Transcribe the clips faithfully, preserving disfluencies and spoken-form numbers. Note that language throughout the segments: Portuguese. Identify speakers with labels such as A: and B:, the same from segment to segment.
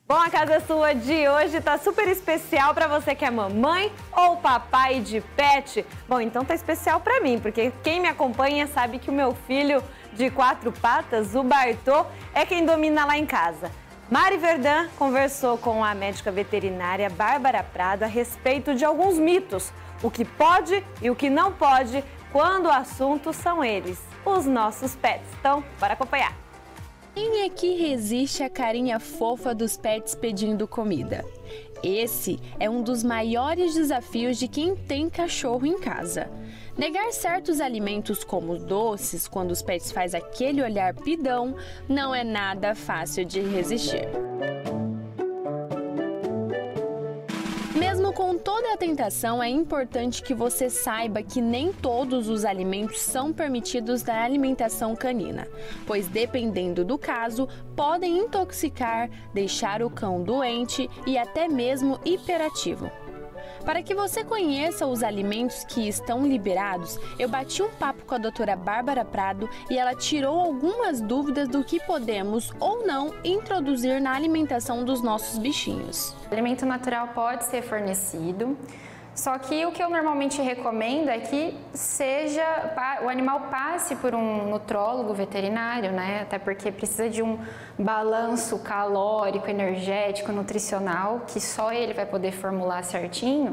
A: Bom, a Casa Sua de hoje tá super especial para você que é mamãe ou papai de pet. Bom, então tá especial para mim, porque quem me acompanha sabe que o meu filho de quatro patas, o Bartô, é quem domina lá em casa. Mari Verdun conversou com a médica veterinária Bárbara Prado a respeito de alguns mitos, o que pode e o que não pode quando o assunto são eles, os nossos pets. Então, bora acompanhar.
B: Quem é que resiste à carinha fofa dos pets pedindo comida? Esse é um dos maiores desafios de quem tem cachorro em casa. Negar certos alimentos como doces quando os pets fazem aquele olhar pidão não é nada fácil de resistir. Mesmo com toda a tentação, é importante que você saiba que nem todos os alimentos são permitidos na alimentação canina, pois dependendo do caso, podem intoxicar, deixar o cão doente e até mesmo hiperativo. Para que você conheça os alimentos que estão liberados, eu bati um papo com a doutora Bárbara Prado e ela tirou algumas dúvidas do que podemos ou não introduzir na alimentação dos nossos bichinhos.
C: O alimento natural pode ser fornecido, só que o que eu normalmente recomendo é que seja, o animal passe por um nutrólogo veterinário, né? Até porque precisa de um balanço calórico, energético, nutricional, que só ele vai poder formular certinho.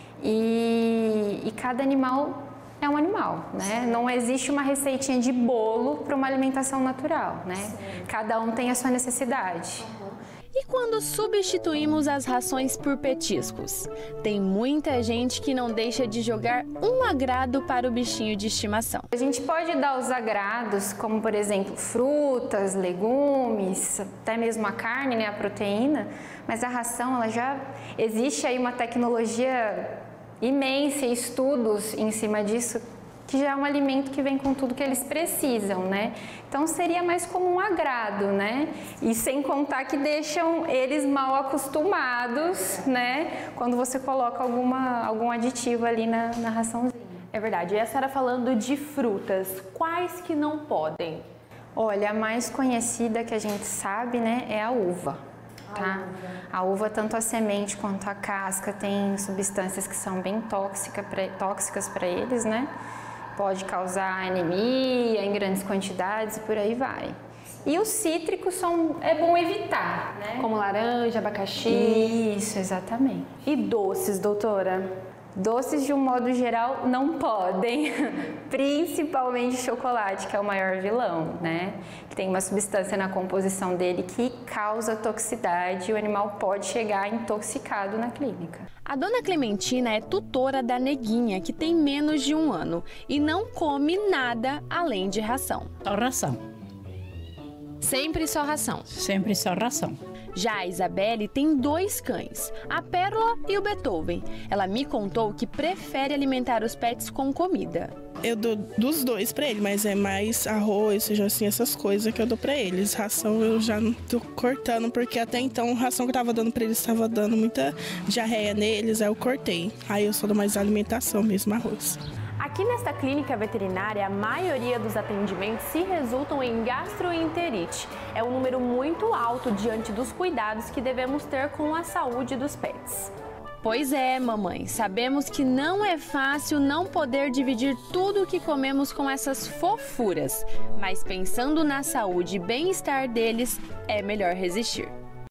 C: E, e cada animal é um animal, né? Sim. Não existe uma receitinha de bolo para uma alimentação natural, né? Sim. Cada um tem a sua necessidade.
B: E quando substituímos as rações por petiscos? Tem muita gente que não deixa de jogar um agrado para o bichinho de estimação.
C: A gente pode dar os agrados, como por exemplo, frutas, legumes, até mesmo a carne, né, a proteína, mas a ração, ela já existe aí uma tecnologia imensa, estudos em cima disso, que já é um alimento que vem com tudo que eles precisam, né? Então seria mais como um agrado, né? E sem contar que deixam eles mal acostumados, né? Quando você coloca alguma, algum aditivo ali na, na raçãozinha.
A: É verdade. E a senhora falando de frutas, quais que não podem?
C: Olha, a mais conhecida que a gente sabe, né, é a uva. Tá? A uva, tanto a semente quanto a casca, tem substâncias que são bem tóxica pra, tóxicas para eles, né? Pode causar anemia em grandes quantidades e por aí vai. E os cítricos são, é bom evitar, né?
A: Como laranja, abacaxi.
C: Isso, exatamente.
A: E doces, doutora?
C: Doces, de um modo geral, não podem, principalmente chocolate, que é o maior vilão, né? Que tem uma substância na composição dele que causa toxicidade e o animal pode chegar intoxicado na clínica.
B: A dona Clementina é tutora da Neguinha, que tem menos de um ano e não come nada além de ração.
D: Só ração.
B: Sempre só ração?
D: Sempre só ração.
B: Já a Isabelle tem dois cães, a Pérola e o Beethoven. Ela me contou que prefere alimentar os pets com comida.
E: Eu dou dos dois pra ele, mas é mais arroz, seja assim, essas coisas que eu dou pra eles. Ração eu já não tô cortando, porque até então a ração que eu tava dando pra eles estava dando muita diarreia neles, aí eu cortei. Aí eu só dou mais alimentação mesmo, arroz.
A: Aqui nesta clínica veterinária, a maioria dos atendimentos se resultam em gastroenterite. É um número muito alto diante dos cuidados que devemos ter com a saúde dos pets.
B: Pois é, mamãe, sabemos que não é fácil não poder dividir tudo o que comemos com essas fofuras, mas pensando na saúde e bem-estar deles, é melhor resistir.